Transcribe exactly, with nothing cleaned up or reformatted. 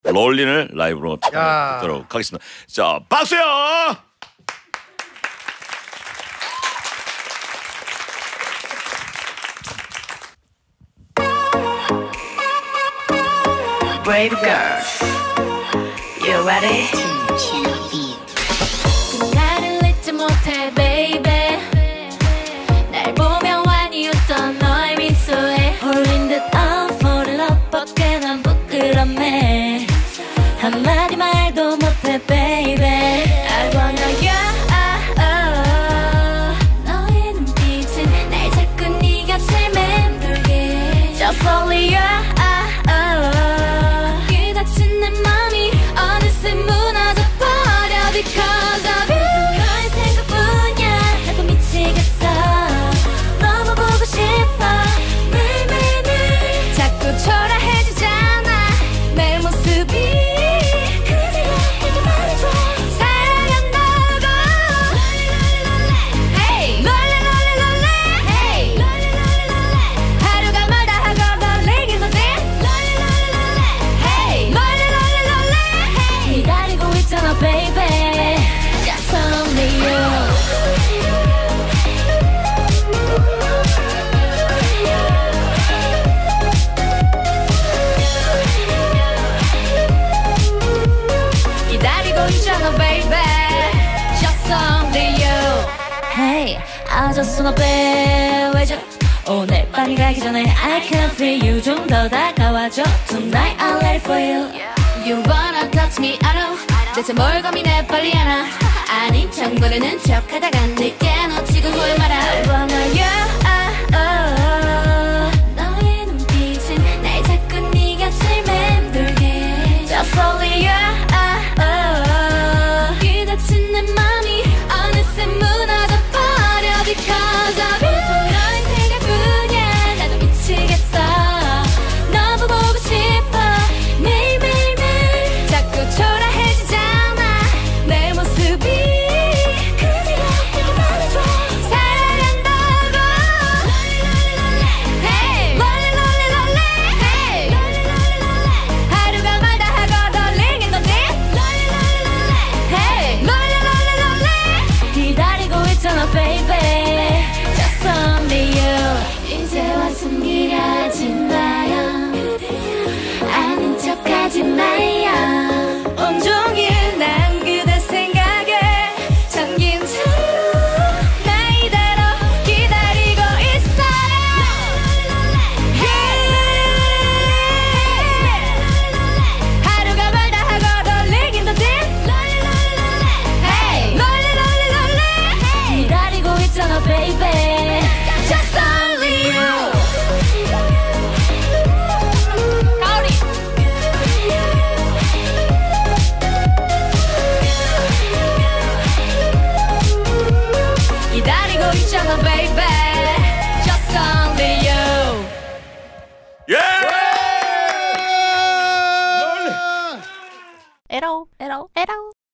롤린을 라이브로 듣도록 하겠습니다. 자, 박수요. Brave girl, you ready? 나를 잊지 못해, baby. 날 보면 환히 웃던 너의 미소에 홀린 듯 I'm fall in love, 밖에 난 부끄럽네. 한마디 말도 못해, baby. I wanna you. 너의 눈빛은 날 자꾸 네 곁을 맴돌게. Just only you. Because of you. 너의 생각뿐이야. 나도 미치겠어. 너무 보고 싶어. 매일매일 자꾸 초라해지잖아 내 모습이. 그대가 내게 말해줘 사랑한다고. Hey, 롤레롤레롤레. Hey, 롤레롤레롤레. 하루가 멀다 하고 설레긴 건데. 롤레롤레롤레. Hey, 롤레롤레롤레. Hey, 기다리고 있잖아, baby. 기다리고 있잖아, baby. Just only you. Hey, I just wanna be with you. 오늘 밤이 가기 전에 I can feel you. 좀 더 다가와줘. Tonight I'll let it for you. You wanna touch me, I know. 대체 뭘 고민해, 빨리 안아. 아닌 척 모르는 척 하다가 늦게 놓치고 후회 마라. I wanna you. 너의 눈빛은 날 자꾸 네 곁을 맴돌게. Just only you. 그다친 내 맘이 어느새 무너져 버려. Because of you. 너의 생각뿐이야. 나도 미치겠어. 너무 보고 싶어. 매일매일매일 자꾸 초라해지잖아 내 모습이. 그대가 내게 말해줘 사랑한다고. Hey, 롤레롤레롤레. Hey, 하루가 멀다 하고 설레긴 건데. Hey, 롤레롤레롤레. 기다리고 있잖아, baby. Just only you. 이제와 숨기려지 마요. 아닌 척하지 마요. 온종일 난 그대 생각에 잠긴 채로 나 이대로 기다리고 있어요. 하루가 멀다 하고 설레긴 더디. Hey, 롤레롤레롤레. 기다리고 있잖아, baby. Just only you. 가오리. 기다리고 있잖아, baby. Just only you. 예! 에러, 에러, 에러.